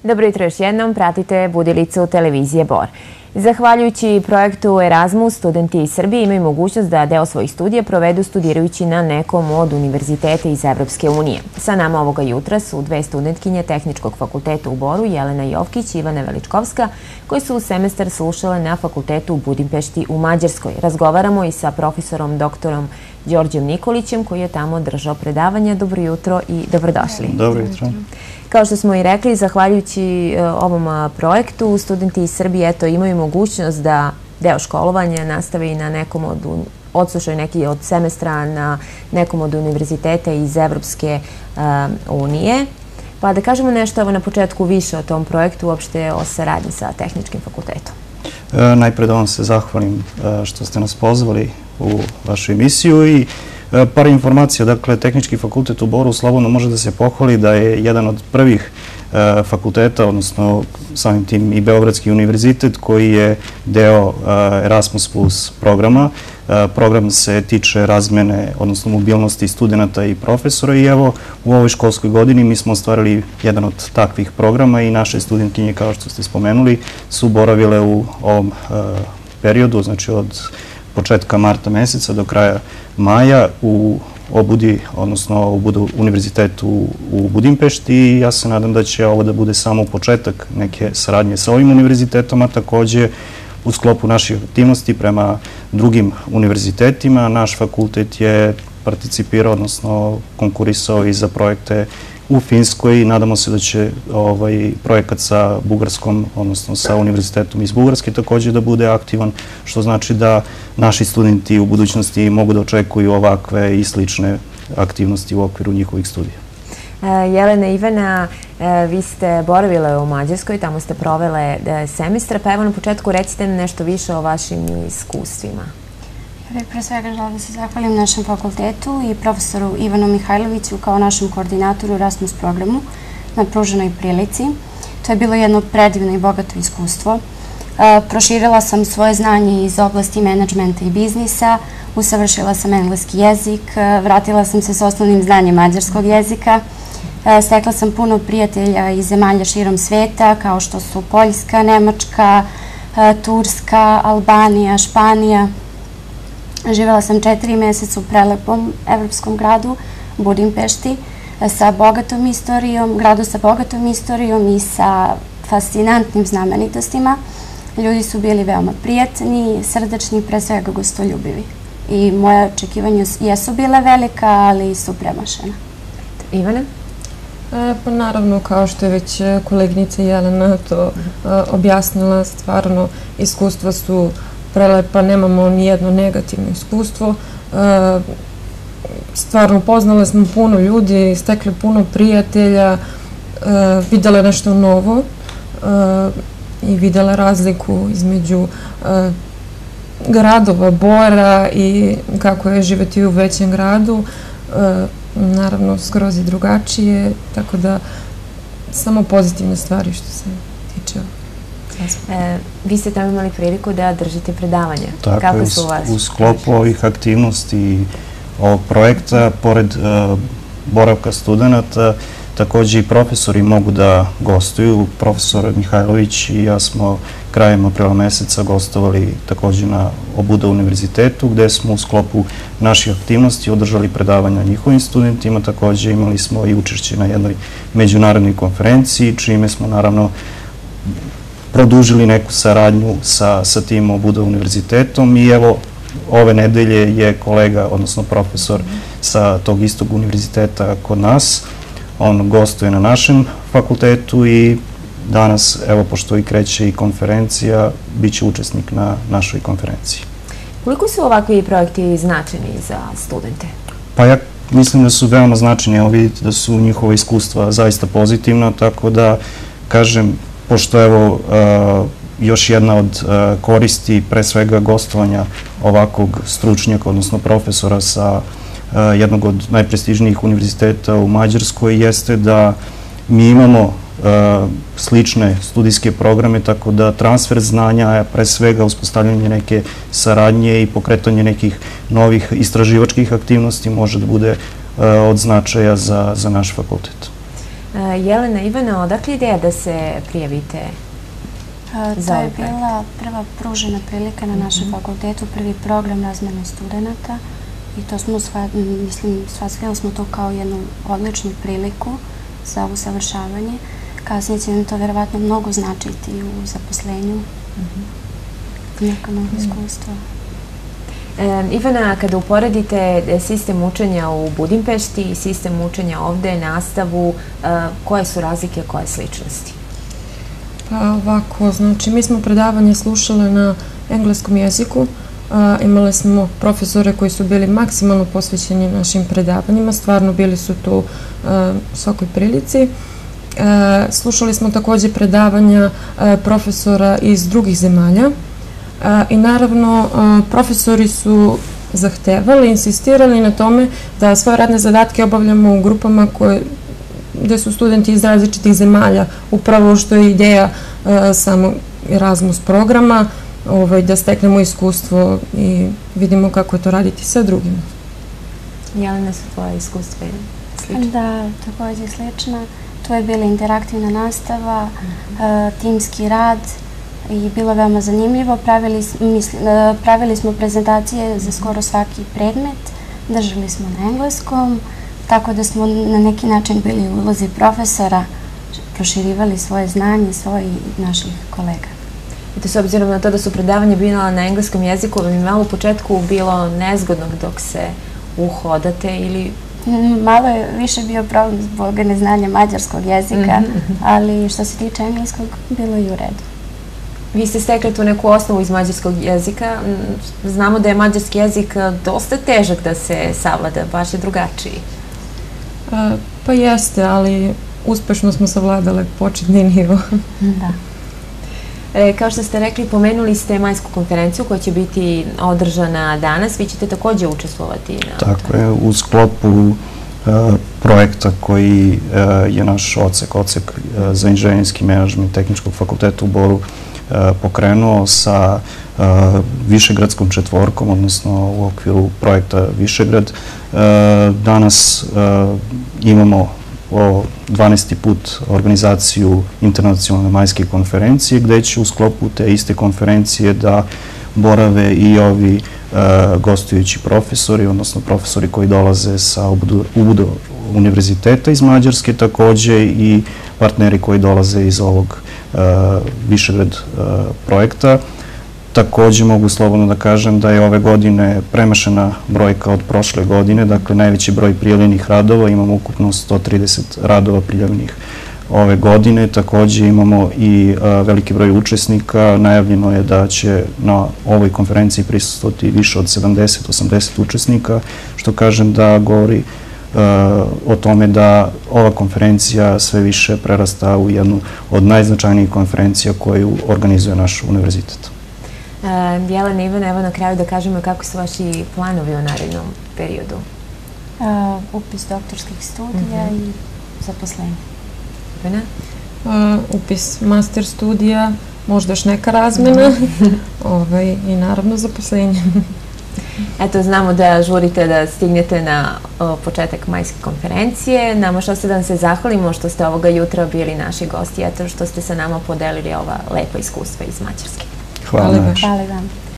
Dobro jutro još jednom, pratite Budilicu televizije Bor. Zahvaljujući projektu Erasmus, studenti iz Srbije imaju mogućnost da deo svojih studija provedu studirajući na nekom od univerziteta iz Evropske unije. Sa nama ovoga jutra su dve studentkinje Tehničkog fakulteta u Boru, Jelena Jovkić i Ivana Veličkovska, koji su semestar slušale na fakultetu u Budimpešti u Mađarskoj. Razgovaramo i sa profesorom doktorom Đorđem Nikolićem, koji je tamo držao predavanja. Dobro jutro i dobrodošli. Dobro jutro. Kao što smo i rekli, zahvaljujući ovom projektu, studenti iz Srbije imaju mogućnost da deo školovanja nastave i na nekom odslušaju neki od semestra na nekom od univerziteta iz Evropske unije. Pa da kažemo nešto na početku više o tom projektu, uopšte o saradnji sa Tehničkim fakultetom. Najpre da vam se zahvalim što ste nas pozvali u vašu emisiju i par informacija. Dakle, Tehnički fakultet u Boru slobodno može da se pohvali da je jedan od prvih fakulteta, odnosno samim tim i Beogradski univerzitet, koji je deo Erasmus Plus programa. Program se tiče razmene, odnosno mobilnosti studenta i profesora i evo u ovoj školskoj godini mi smo ostvarili jedan od takvih programa i naše studentkinje, kao što ste spomenuli, su boravile u ovom periodu, znači od početka marta meseca do kraja maja u Obudi, odnosno u univerzitetu u Budimpešti i ja se nadam da će ovo da bude samo početak neke saradnje sa ovim univerzitetom, a takođe u sklopu naših aktivnosti prema drugim univerzitetima. Naš fakultet je participirao, odnosno konkurisao i za projekte u Finskoj i nadamo se da će projekat sa Bugarskom, odnosno sa univerzitetom iz Bugarske takođe da bude aktivan, što znači da naši studenti u budućnosti mogu da očekuju ovakve i slične aktivnosti u okviru njihovih studija. Jelena, Ivana, vi ste boravile u Mađarskoj, tamo ste provele semestra, pa evo na početku recite nešto više o vašim iskustvima. Pre svega želim da se zahvalim našem fakultetu i profesoru Ivanu Mihajloviću kao našem koordinatoru u Erasmus programu na pruženoj prilici. To je bilo jedno predivno i bogato iskustvo. Proširila sam svoje znanje iz oblasti menadžmenta i biznisa, usavršila sam engleski jezik, vratila sam se s osnovnim znanjem mađarskog jezika, stekla sam puno prijatelja iz zemalja širom sveta, kao što su Poljska, Nemačka, Turska, Albanija, Španija. Živela sam 4 meseca u prelepom evropskom gradu, Budimpešti, sa bogatom istorijom, gradu sa bogatom istorijom i sa fascinantnim znamenitostima. Ljudi su bili veoma prijatni, srdačni, pre svega gostoljubivi. I moje očekivanja jesu bile velika, ali su premašena. Ivana? Pa naravno, kao što je već koleginica Jelena to objasnila, stvarno iskustva su prelepa, nemamo ni jedno negativno iskustvo. Stvarno, upoznale smo puno ljudi, stekli puno prijatelja, videle nešto novo i videle razliku između gradova Bora i kako je živeti u većem gradu. Naravno, skroz i drugačije, tako da samo pozitivne stvari što se tiče Vi ste tamo imali priliku da držite predavanja. Tako je, u sklopu ovih aktivnosti i ovog projekta, pored boravka studenta, takođe i profesori mogu da gostuju. Profesor Mihajlović i ja smo krajem aprila meseca gostovali takođe na Obuda univerzitetu, gde smo u sklopu naših aktivnosti održali predavanja njihovim studentima. Takođe imali smo i učešće na jednoj međunarodnoj konferenciji, čime smo naravno produžili neku saradnju sa tim Obuda univerzitetom i evo ove nedelje je kolega, odnosno profesor sa tog istog univerziteta kod nas. On gostuje na našem fakultetu i danas, evo pošto i kreće i konferencija, bit će učesnik na našoj konferenciji. Koliko su ovakvi projekti značajni za studente? Pa ja mislim da su veoma značajni. Evo vidite da su njihova iskustva zaista pozitivna, tako da kažem, pošto evo još jedna od koristi pre svega gostovanja ovakvog stručnjaka, odnosno profesora sa jednog od najprestižnijih univerziteta u Mađarskoj, jeste da mi imamo slične studijske programe, tako da transfer znanja, pre svega uspostavljanje neke saradnje i pokretanje nekih novih istraživačkih aktivnosti može da bude od značaja za naš fakultet. Jelena, Ivana, odakle ideja da se prijavite za ovaj projekt? To je bila prva pružena prilika na našem fakultetu, prvi program razmene studenta i to smo, shvatili smo to kao jednu odličnu priliku za usavršavanje. Kasnije će nam to verovatno mnogo značiti u zaposlenju, neka nova iskustva. Ivana, kada uporedite sistem učenja u Budimpešti i sistem učenja ovde, nastavu, koje su razlike, koje sličnosti? Pa ovako, znači mi smo predavanje slušale na engleskom jeziku, imali smo profesore koji su bili maksimalno posvećeni našim predavanjima, stvarno bili su tu u svakoj prilici. Slušali smo takođe predavanja profesora iz drugih zemalja i naravno profesori su zahtevali, insistirali na tome da svoje radne zadatke obavljamo u grupama gde su studenti iz različitih zemalja, upravo što je ideja samog Erasmus programa, da steknemo iskustvo i vidimo kako je to raditi sa drugima. Jelena, su tvoje iskustva slične? Da, takođe slična. To je bila interaktivna nastava, timski rad i bilo veoma zanimljivo. Pravili smo prezentacije za skoro svaki predmet, držali smo na engleskom, tako da smo na neki način bili u ulozi profesora, proširivali svoje znanje, svoje i naših kolega. Eto, s obzirom na to da su predavanje bila na engleskom jeziku, bi mi malo u početku bilo nezgodno dok se uhodate ili... Malo je više bio problem zbog neznanja mađarskog jezika, ali što se tiče engleskog, bilo je u redu. Vi ste stekli tu neku osnovu iz mađarskog jezika. Znamo da je mađarski jezik dosta težak da se savlada, baš je drugačiji. Pa jeste, ali uspešno smo savladale početni nivo. Da. Kao što ste rekli, pomenuli ste majsku konferenciju koja će biti održana danas. Vi ćete takođe učestvovati na to. Tako je, u sklopu projekta koji je naš odsek za inženjerski menadžment Tehničkog fakulteta u Boru pokrenuo sa Višegradskom četvorkom, odnosno u okviru projekta Višegrad. Danas imamo 12. put organizaciju internacionalne majske konferencije, gde će u sklopu te iste konferencije da borave i ovi gostujući profesori, odnosno profesori koji dolaze sa obudu univerziteta iz Mađarske, takođe i partneri koji dolaze iz ovog Višegrad projekta. Takođe mogu slobodno da kažem da je ove godine premašena brojka od prošle godine, dakle najveći broj prijavljenih radova, imamo ukupno 130 radova prijavljenih ove godine. Takođe imamo i veliki broj učesnika, najavljeno je da će na ovoj konferenciji prisustvovati više od 70-80 učesnika, što kažem da govori o tome da ova konferencija sve više prerasta u jednu od najznačajnijih konferencija koju organizuje naš univerzitet. Jelena, Ivana, evo na kraju da kažemo kako su vaši planovi u narednom periodu. Upis doktorskih studija i zaposlenje. Ivana? Upis master studija, možda još neka razmena i naravno zaposlenje. Eto, znamo da žurite da stignete na početak majske konferencije. Nama što se da vam se zahvalimo što ste ovoga jutra bili naši gosti, eto što ste sa nama podelili ova lepa iskustva iz Mađarske. Hvala. Hvala vam.